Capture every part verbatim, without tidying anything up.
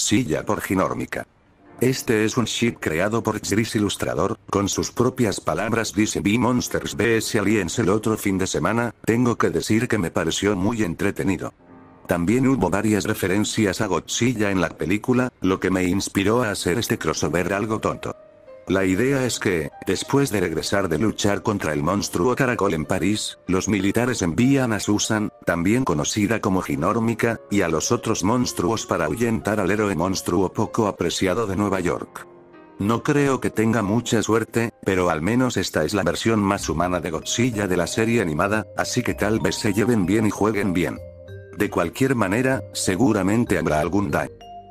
Godzilla por Ginormica. Este es un ship creado por Chris Ilustrador, con sus propias palabras dice vi Monsters vs Aliens el otro fin de semana, tengo que decir que me pareció muy entretenido. También hubo varias referencias a Godzilla en la película, lo que me inspiró a hacer este crossover algo tonto. La idea es que, después de regresar de luchar contra el monstruo caracol en París, los militares envían a Susan, también conocida como Ginormica, y a los otros monstruos para ahuyentar al héroe monstruo poco apreciado de Nueva York. No creo que tenga mucha suerte, pero al menos esta es la versión más humana de Godzilla de la serie animada, así que tal vez se lleven bien y jueguen bien. De cualquier manera, seguramente habrá algún daño.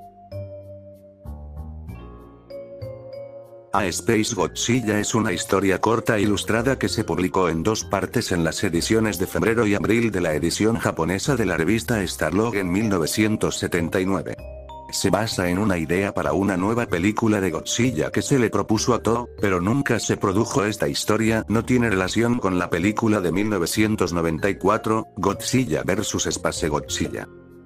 A Space Godzilla es una historia corta ilustrada que se publicó en dos partes en las ediciones de febrero y abril de la edición japonesa de la revista Starlog en mil novecientos setenta y nueve. Se basa en una idea para una nueva película de Godzilla que se le propuso a Toho, pero nunca se produjo. Esta historia no tiene relación con la película de mil novecientos noventa y cuatro, Godzilla versus. Space Godzilla.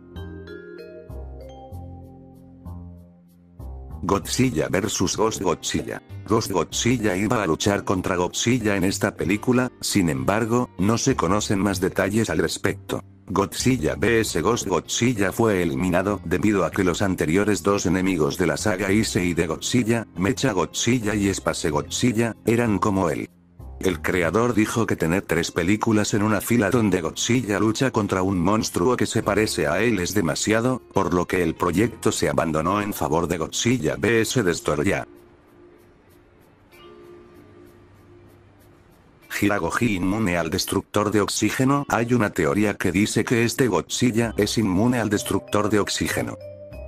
Godzilla versus. Ghost Godzilla. Ghost Godzilla iba a luchar contra Godzilla en esta película, sin embargo, no se conocen más detalles al respecto. Godzilla versus. Ghost Godzilla fue eliminado debido a que los anteriores dos enemigos de la saga Issei de Godzilla, Mecha Godzilla y Space Godzilla, eran como él. El creador dijo que tener tres películas en una fila donde Godzilla lucha contra un monstruo que se parece a él es demasiado, por lo que el proyecto se abandonó en favor de Godzilla versus. Destoroyah. Hiragoji inmune al destructor de oxígeno. Hay una teoría que dice que este Godzilla es inmune al destructor de oxígeno.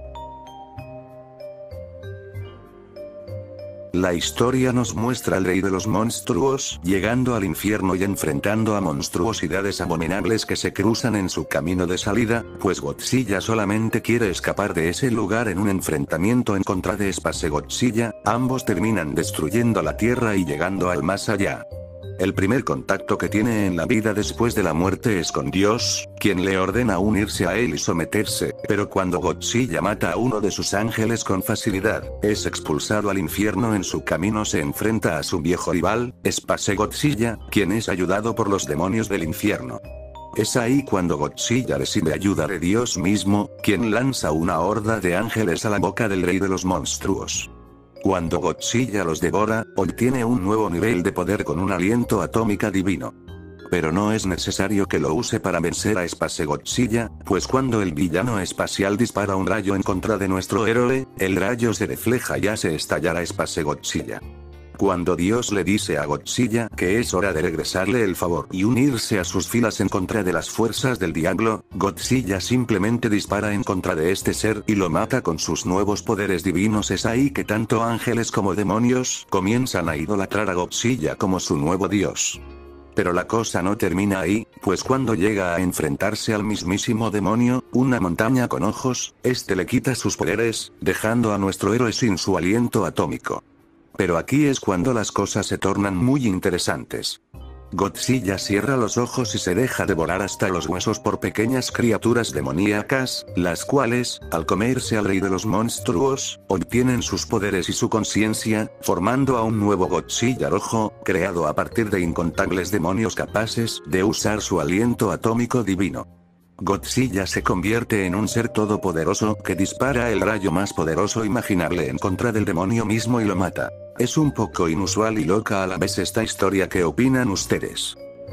La historia nos muestra al rey de los monstruos llegando al infierno y enfrentando a monstruosidades abominables que se cruzan en su camino de salida, pues Godzilla solamente quiere escapar de ese lugar en un enfrentamiento en contra de Space Godzilla. Ambos terminan destruyendo la Tierra y llegando al más allá. El primer contacto que tiene en la vida después de la muerte es con Dios, quien le ordena unirse a él y someterse, pero cuando Godzilla mata a uno de sus ángeles con facilidad, es expulsado al infierno. En su camino se enfrenta a su viejo rival, Space Godzilla, quien es ayudado por los demonios del infierno. Es ahí cuando Godzilla recibe ayuda de Dios mismo, quien lanza una horda de ángeles a la boca del rey de los monstruos. Cuando Godzilla los devora, obtiene un nuevo nivel de poder con un aliento atómico divino. Pero no es necesario que lo use para vencer a Space Godzilla, pues cuando el villano espacial dispara un rayo en contra de nuestro héroe, el rayo se refleja y hace estallar a Space Godzilla. Cuando Dios le dice a Godzilla que es hora de regresarle el favor y unirse a sus filas en contra de las fuerzas del diablo, Godzilla simplemente dispara en contra de este ser y lo mata con sus nuevos poderes divinos. Es ahí que tanto ángeles como demonios comienzan a idolatrar a Godzilla como su nuevo dios. Pero la cosa no termina ahí, pues cuando llega a enfrentarse al mismísimo demonio, una montaña con ojos, este le quita sus poderes, dejando a nuestro héroe sin su aliento atómico. Pero aquí es cuando las cosas se tornan muy interesantes. Godzilla cierra los ojos y se deja devorar hasta los huesos por pequeñas criaturas demoníacas, las cuales, al comerse al rey de los monstruos, obtienen sus poderes y su conciencia, formando a un nuevo Godzilla rojo, creado a partir de incontables demonios capaces de usar su aliento atómico divino. Godzilla se convierte en un ser todopoderoso que dispara el rayo más poderoso imaginable en contra del demonio mismo y lo mata. Es un poco inusual y loca a la vez esta historia. ¿Qué opinan ustedes?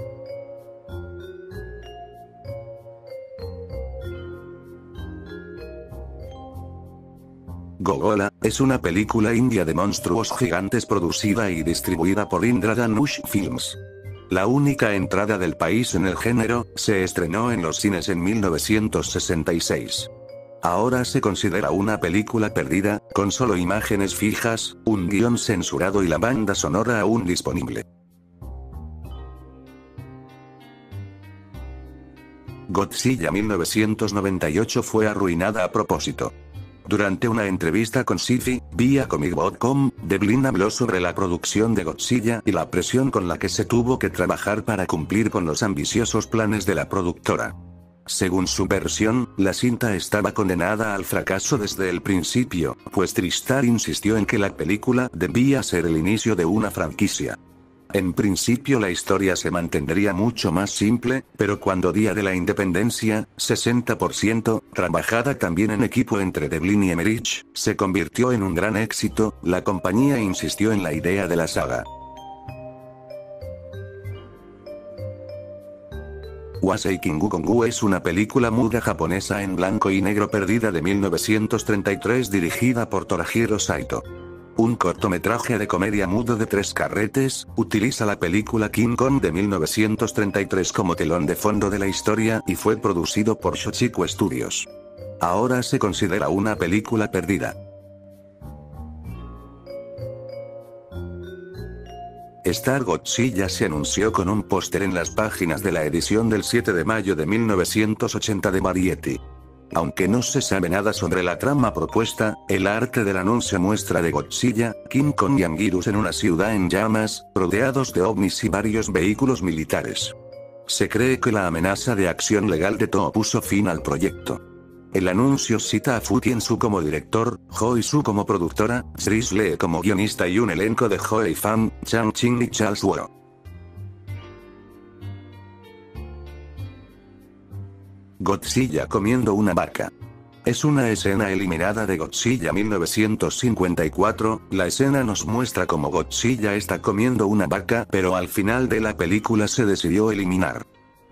Gogola es una película india de monstruos gigantes producida y distribuida por Indradhanush Films. La única entrada del país en el género, se estrenó en los cines en mil novecientos sesenta y seis. Ahora se considera una película perdida, con solo imágenes fijas, un guión censurado y la banda sonora aún disponible. Godzilla mil novecientos noventa y ocho fue arruinada a propósito. Durante una entrevista con Sci-Fi, vía comic punto com, Devlin habló sobre la producción de Godzilla y la presión con la que se tuvo que trabajar para cumplir con los ambiciosos planes de la productora. Según su versión, la cinta estaba condenada al fracaso desde el principio, pues TriStar insistió en que la película debía ser el inicio de una franquicia. En principio la historia se mantendría mucho más simple, pero cuando Día de la Independencia, sesenta por ciento, trabajada también en equipo entre Devlin y Emmerich, se convirtió en un gran éxito, la compañía insistió en la idea de la saga. Wasei Kingu Kongu es una película muda japonesa en blanco y negro perdida de mil novecientos treinta y tres dirigida por Torajiro Saito. Un cortometraje de comedia mudo de tres carretes, utiliza la película King Kong de mil novecientos treinta y tres como telón de fondo de la historia y fue producido por Shochiku Studios. Ahora se considera una película perdida. Star Godzilla se anunció con un póster en las páginas de la edición del siete de mayo de mil novecientos ochenta de Variety. Aunque no se sabe nada sobre la trama propuesta, el arte del anuncio muestra de Godzilla, King Kong y Anguirus en una ciudad en llamas, rodeados de ovnis y varios vehículos militares. Se cree que la amenaza de acción legal de Toho puso fin al proyecto. El anuncio cita a Fu Tianzu como director, Hoi Su como productora, Chris Lee como guionista y un elenco de Joey Fan, Chang Ching y Charles Wu. Godzilla comiendo una vaca. Es una escena eliminada de Godzilla mil novecientos cincuenta y cuatro, la escena nos muestra cómo Godzilla está comiendo una vaca, pero al final de la película se decidió eliminar.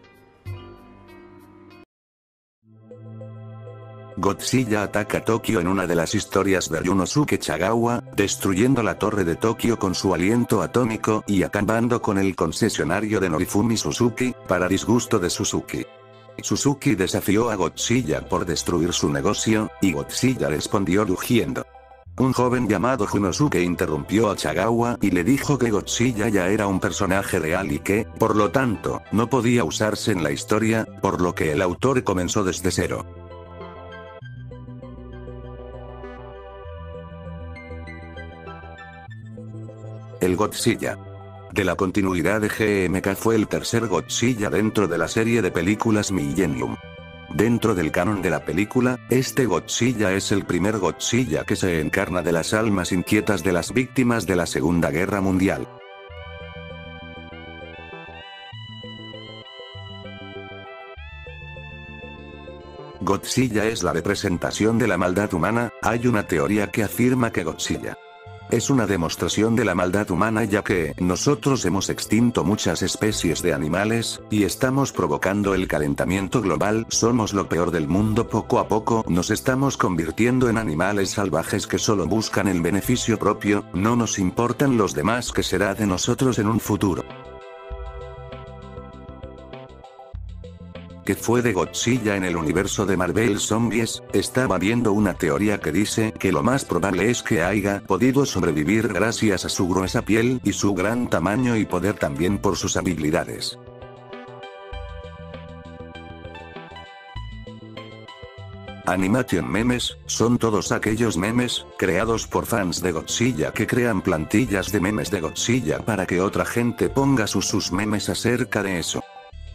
Godzilla ataca Tokio en una de las historias de Ryunosuke Chagawa, destruyendo la torre de Tokio con su aliento atómico y acabando con el concesionario de Norifumi Suzuki, para disgusto de Suzuki. Suzuki desafió a Godzilla por destruir su negocio, y Godzilla respondió rugiendo. Un joven llamado Junosuke interrumpió a Chagawa y le dijo que Godzilla ya era un personaje real y que, por lo tanto, no podía usarse en la historia, por lo que el autor comenzó desde cero. El Godzilla de la continuidad de G M K fue el tercer Godzilla dentro de la serie de películas Millennium. Dentro del canon de la película, este Godzilla es el primer Godzilla que se encarna de las almas inquietas de las víctimas de la Segunda Guerra Mundial. Godzilla es la representación de la maldad humana. Hay una teoría que afirma que Godzilla es una demostración de la maldad humana, ya que nosotros hemos extinto muchas especies de animales, y estamos provocando el calentamiento global. Somos lo peor del mundo. Poco a poco nos estamos convirtiendo en animales salvajes que solo buscan el beneficio propio, no nos importan los demás. ¿Qué será de nosotros en un futuro? ¿Qué fue de Godzilla en el universo de Marvel Zombies? Estaba viendo una teoría que dice que lo más probable es que haya podido sobrevivir gracias a su gruesa piel y su gran tamaño, y poder también por sus habilidades. Animation memes, son todos aquellos memes, creados por fans de Godzilla que crean plantillas de memes de Godzilla para que otra gente ponga sus, sus memes acerca de eso.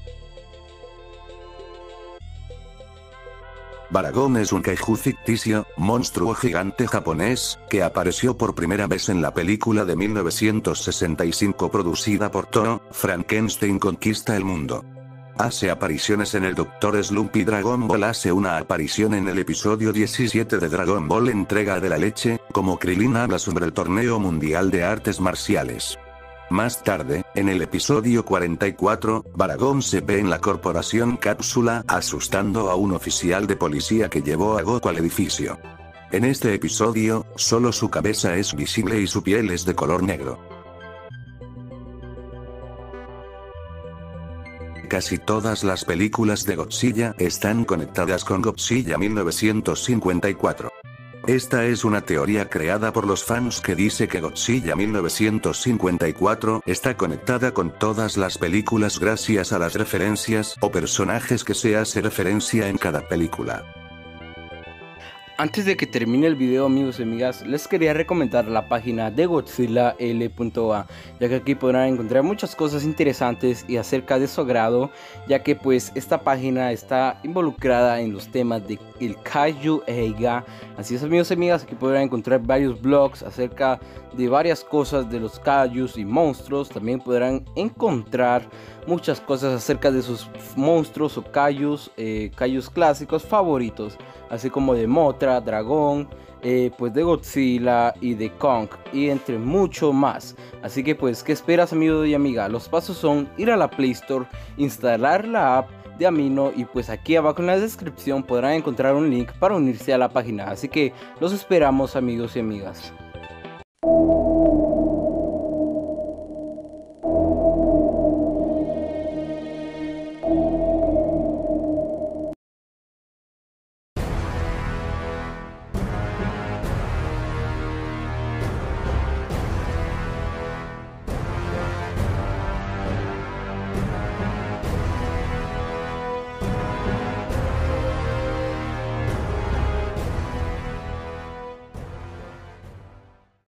Baragon es un kaiju ficticio, monstruo gigante japonés, que apareció por primera vez en la película de mil novecientos sesenta y cinco producida por Toho, Frankenstein conquista el mundo. Hace apariciones en el Doctor Slump y Dragon Ball hace una aparición en el episodio diecisiete de Dragon Ball Entrega de la Leche, como Krillin habla sobre el torneo mundial de artes marciales. Más tarde, en el episodio cuarenta y cuatro, Baragon se ve en la corporación Cápsula asustando a un oficial de policía que llevó a Goku al edificio. En este episodio, solo su cabeza es visible y su piel es de color negro. Casi todas las películas de Godzilla están conectadas con Godzilla mil novecientos cincuenta y cuatro. Esta es una teoría creada por los fans que dice que Godzilla mil novecientos cincuenta y cuatro está conectada con todas las películas gracias a las referencias o personajes que se hace referencia en cada película. Antes de que termine el video, amigos y amigas, les quería recomendar la página de Godzilla L punto A, ya que aquí podrán encontrar muchas cosas interesantes y acerca de su agrado, ya que pues esta página está involucrada en los temas de el Kaiju Eiga. Así es, amigos y amigas, aquí podrán encontrar varios blogs acerca de varias cosas de los kaijus y monstruos. También podrán encontrar muchas cosas acerca de sus monstruos o kaijus, eh, kaijus clásicos favoritos, así como de Mothra, dragón, eh, pues de Godzilla y de Kong, y entre mucho más. Así que pues, ¿qué esperas, amigo y amiga? Los pasos son ir a la Play Store, instalar la app de Amino, y pues aquí abajo en la descripción podrán encontrar un link para unirse a la página. Así que los esperamos, amigos y amigas.